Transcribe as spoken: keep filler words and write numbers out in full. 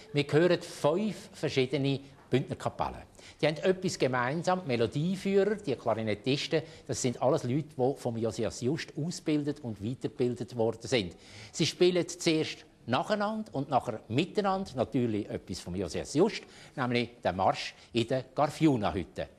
Wir hören fünf verschiedene Bündner Kapellen. Die haben etwas gemeinsam. Die Melodieführer, die Klarinettisten, das sind alles Leute, die vom Josias Just ausgebildet und weitergebildet worden sind. Sie spielen zuerst nacheinander und nachher miteinander natürlich etwas vom Josias Just, nämlich den Marsch in der Garfiuna-Hütte.